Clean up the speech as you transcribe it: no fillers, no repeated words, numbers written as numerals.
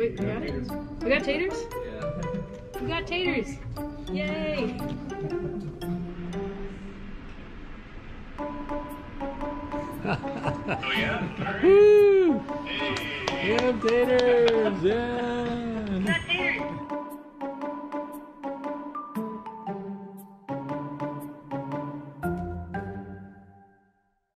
Wait, we got it? We got taters? Yeah. We got taters! Yay! Oh yeah? Woo! Hey! We have taters! Yeah!